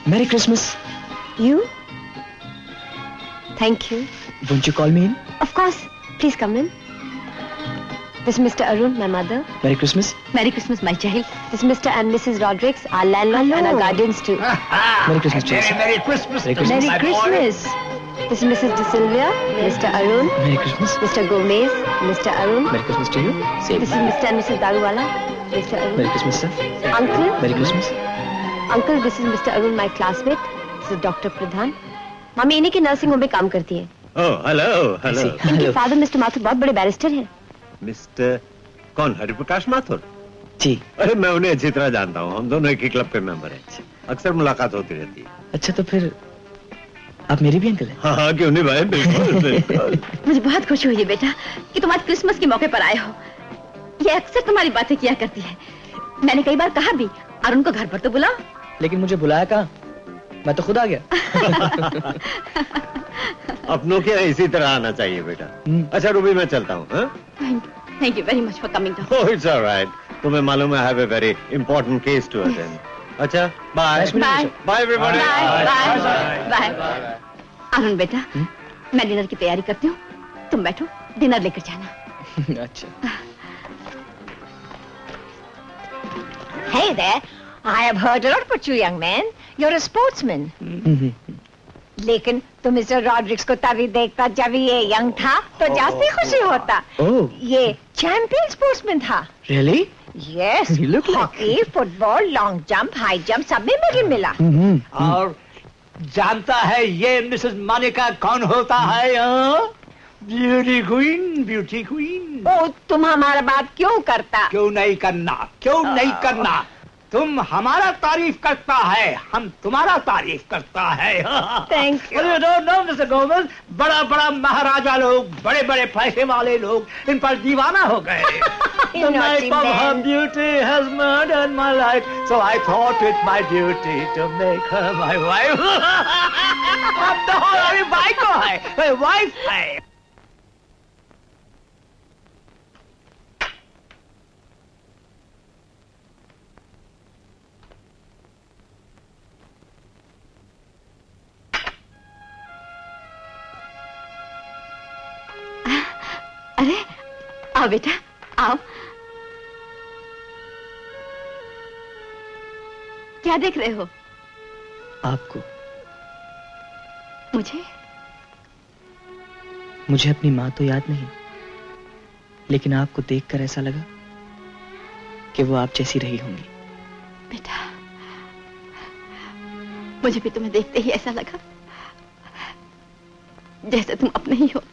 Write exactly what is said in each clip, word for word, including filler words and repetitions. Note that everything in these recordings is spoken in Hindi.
Merry Christmas. You? Thank you. Won't you call me in? Of course. Please come in. This is Mister Arun, my mother. Merry Christmas. Merry Christmas, my child. This is Mister and Missus Rodrigues, our landlord Hello. and our guardians too. Merry Christmas, Merry, Merry Christmas. Merry Christmas. Merry Christmas. This is Missus De Silvia, Mister Arun. Merry Christmas. Mister Gomez, Mister Arun. Merry Christmas to you. Same. This is Mister and Missus Daruwala, Mister Arun. Merry Christmas, sir. Uncle. Merry Christmas. Uncle, this is Mister Arun, my classmate. This is Doctor Pradhan. Mummy इन्हीं की नर्सिंग होम में काम करती है. Oh, hello, hello. इनके फादर मिस्टर माथुर बहुत बड़े बैरिस्टर हैं. मिस्टर कौन? हरिप्रकाश माथुर? जी. अरे मैं उन्हें अच्छी तरह जानता हूँ. हम दोनों एक ही क्लब के मेंबर हैं. अक्सर मुलाकात होती रहती है. अच्छा तो फिर आप मेरे भी अंकल हैं? हाँ हाँ क्यों नहीं भाई, बिल्कुल बिल्कुल. मुझे बहुत खुशी हुई है बेटा कि तुम आज क्रिसमस के मौके पर आए हो. ये अक्सर तुम्हारी बातें किया करती है. मैंने कई बार कहा भी अरुण को घर पर तो बुलाओ. लेकिन मुझे बुलाया कहाँ? मैं तो खुद आ गया. अपनों के इसी तरह आना चाहिए बेटा. अच्छा रूबी मैं चलता हूँ. Thank you very much for coming. Oh it's alright. तुम्हें मालूम है I have a very important case to attend. अच्छा bye bye bye everybody. Bye bye. Arun बेटा मैं डिनर की तैयारी करती हूँ. तुम बैठो डिनर लेकर जाना. अच्छा. Hey there. I have heard a lot about you, young man. You're a sportsman. लेकिन तुम मिस्टर रॉड्रिक्स को तभी देखता जब ये यंग था तो जास्ती खुशी होता. ये चैंपियन स्पोर्ट्समैन था. Really? Yes. Hockey, football, long jump, high jump सब में मेडल मिला. और जानता है ये मिसेस मानिका कौन होता है? Beauty queen, beauty queen. Oh तुम हमारा बात क्यों करता? क्यों नहीं करना? क्यों नहीं करना? तुम हमारा तारीफ करता है, हम तुम्हारा तारीफ करता है. Thank you. No no mister Gomez, बड़ा बड़ा महाराजा लोग, बड़े बड़े पैसे वाले लोग इन पर दीवाना हो गए. The night of her beauty has murdered my life, so I thought it my duty to make her my wife. अब तो हमारी वाइफ को है, वाइफ है. अरे आओ बेटा आओ. क्या देख रहे हो? आपको. मुझे? मुझे अपनी माँ तो याद नहीं, लेकिन आपको देखकर ऐसा लगा कि वो आप जैसी रही होंगी. बेटा मुझे भी तुम्हें देखते ही ऐसा लगा जैसे तुम अपने ही हो.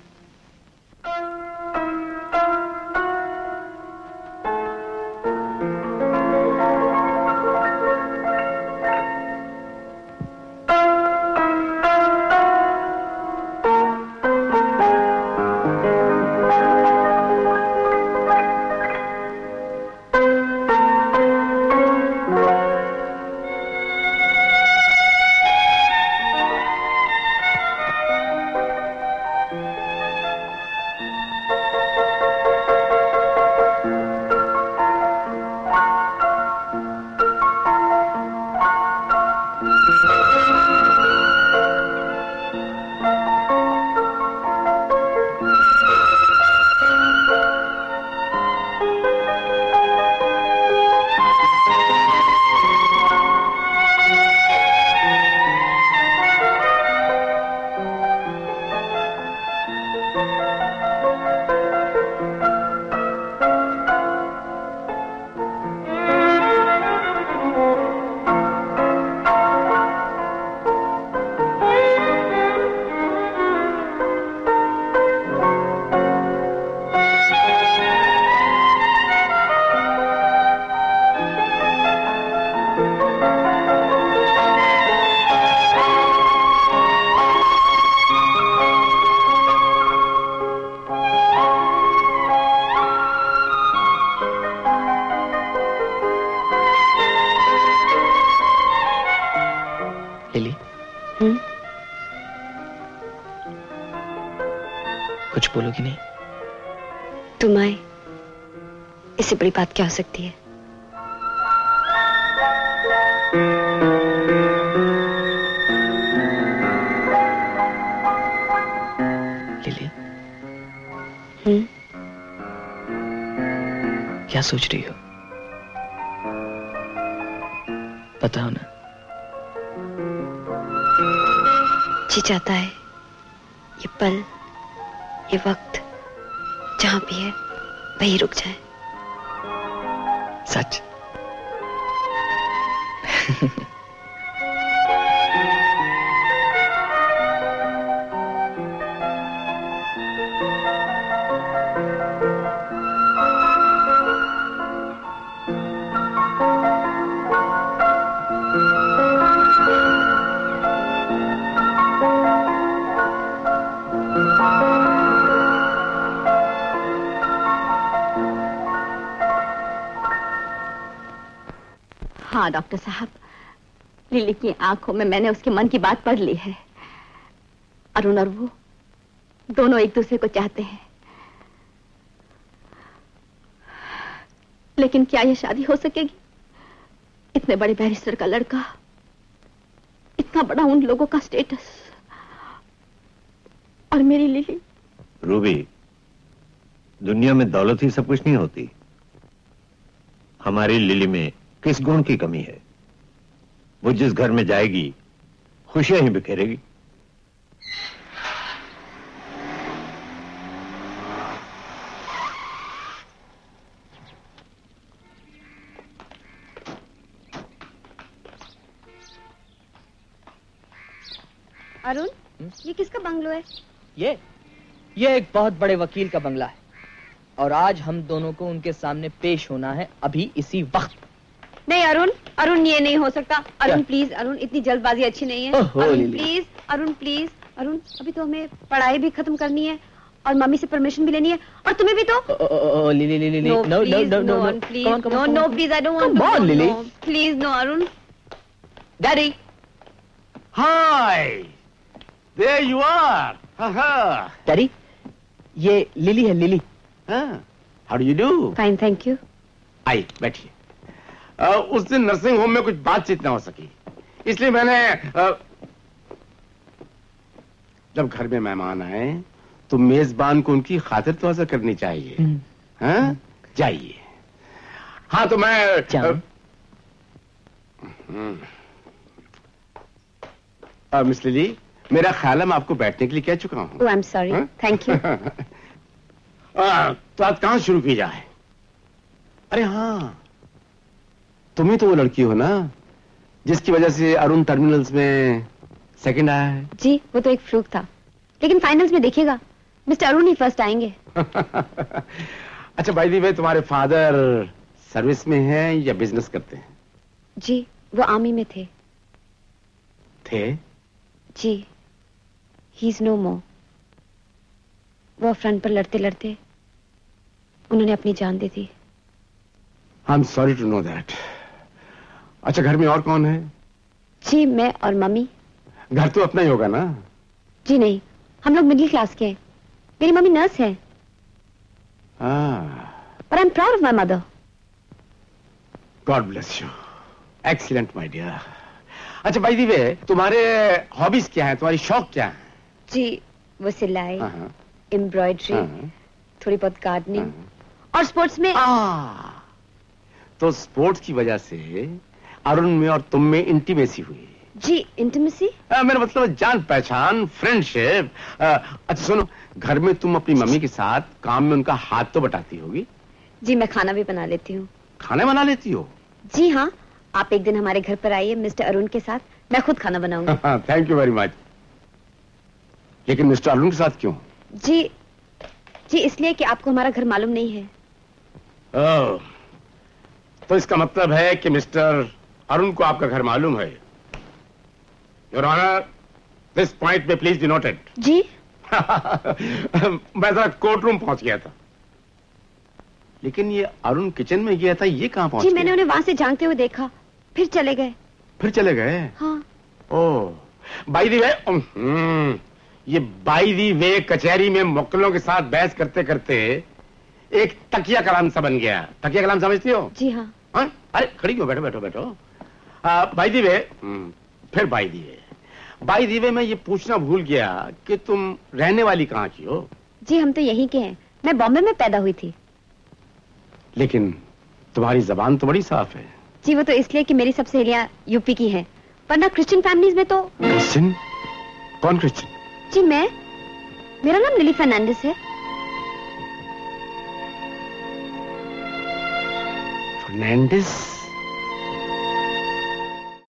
कुछ बोलोगी नहीं? तुम आए, इससे बड़ी बात क्या हो सकती है? सोच रही हो? बताओ ना। जी चाहता है ये पल, ये वक्त जहां भी है वही रुक जाए। सच? हाँ डॉक्टर साहब, लिली की आंखों में मैंने उसके मन की बात पढ़ ली है। अरुण और वो दोनों एक दूसरे को चाहते हैं, लेकिन क्या ये शादी हो सकेगी? इतने बड़े बैरिस्टर का लड़का, इतना बड़ा उन लोगों का स्टेटस, और मेरी लिली। रूबी, दुनिया में दौलत ही सब कुछ नहीं होती। हमारी लिली में किस गुण की कमी है? वो जिस घर में जाएगी खुशियां ही बिखेरेगी। अरुण, ये किसका बंगलो है? ये ये एक बहुत बड़े वकील का बंगला है, और आज हम दोनों को उनके सामने पेश होना है, अभी इसी वक्त। नहीं अरुण, अरुण ये नहीं हो सकता। अरुण प्लीज, अरुण इतनी जल्दबाजी अच्छी नहीं है। अरुण प्लीज, अरुण प्लीज, अरुण अभी तो हमें पढ़ाई भी खत्म करनी है और मम्मी से परमिशन भी लेनी है, और तुम्हें भी तो। Lily Lily no no no no please no no please, I don't want. Come on Lily, please no Arun. Daddy, hi, there you are. Daddy, ये लिली है, Lily. How do you do? Fine thank you. आई बैठिए। Uh, उस दिन नर्सिंग होम में कुछ बातचीत ना हो सकी, इसलिए मैंने uh, जब घर में मेहमान आए तो मेजबान को उनकी खातिर तवज्जो करनी चाहिए। हाँ, जाइए। हाँ तो मैं uh, uh, मिस लिली, मेरा ख्याल है मैं आपको बैठने के लिए कह चुका हूँ। I am sorry, thank you. तो आज कहाँ शुरू की जाए? अरे हाँ, तुम ही तो वो लड़की हो ना जिसकी वजह से अरुण टर्मिनल्स में सेकंड आया है। जी वो तो एक फ्लूक था, लेकिन फाइनल्स में देखिएगा मिस्टर अरुण ही फर्स्ट आएंगे। अच्छा बाय द वे, तुम्हारे फादर सर्विस में हैं या बिजनेस करते हैं? जी वो आर्मी में थे। थे? जी, ही इज नो मोर। वो फ्रंट पर लड़ते लड़ते उन्होंने अपनी जान दे दी। I am sorry to know that. अच्छा घर में और कौन है? जी मैं और मम्मी। घर तो अपना ही होगा ना? जी नहीं, हम लोग मिडिल क्लास के हैं। मेरी मम्मी नर्स है। और I am proud of my mother. God bless you. Excellent my dear. अच्छा बाय द वे, तुम्हारे हॉबीज क्या हैं, तुम्हारी शौक क्या है? जी वो सिलाई, एम्ब्रॉयडरी, थोड़ी बहुत गार्डनिंग और स्पोर्ट्स में। आ, तो स्पोर्ट्स की वजह से अरुण में और तुम में इंटीमेसी हुई? जी इंटीमेसी, मेरा मतलब जान पहचान, फ्रेंडशिप। अच्छा सुनो, घर में तुम अपनी मम्मी के साथ काम में उनका हाथ तो बटाती होगी? जी मैं खाना भी बना लेती हूँ। खाना बना लेती हो? जी हाँ, आप एक दिन हमारे घर पर आइए मिस्टर अरुण के साथ, मैं खुद खाना बनाऊंगी। Thank you very much. लेकिन मिस्टर अरुण के साथ क्यों? जी जी इसलिए कि आपको हमारा घर मालूम नहीं है। ओह, तो इसका मतलब है कि मिस्टर अरुण को आपका घर मालूम है। योर ऑनर, दिस पॉइंट में प्लीज बी नोटेड। जी मैं जरा कोर्ट रूम पहुंच गया था, लेकिन ये अरुण किचन में गया था, ये कहां पहुंच जी गया? मैंने उन्हें वहां से झांकते हुए देखा, फिर चले गए। फिर चले गए? हाँ। ओह, बाय द वे, ये बाय द वे कचहरी में मुवक्किलों के साथ बहस करते करते एक तकिया कलाम सा बन गया। तकिया कलाम समझती हो? जी हाँ। हाँ? अरे खड़ी हो, बैठो बैठो बैठो। बाय द वे, फिर by the way by the way मैं ये पूछना भूल गया कि तुम रहने वाली कहाँ की हो? जी हम तो यहीं के हैं, मैं बॉम्बे में पैदा हुई थी। लेकिन तुम्हारी जबान तो बड़ी साफ है। जी वो तो इसलिए कि मेरी सब सहेलियां यूपी की हैं, वरना क्रिश्चियन फैमिलीज में तो। क्रिश्चियन? कौन क्रिश्चियन? जी मैं, मेरा नाम लिली फर्नांडिस है। फर्नांडिस?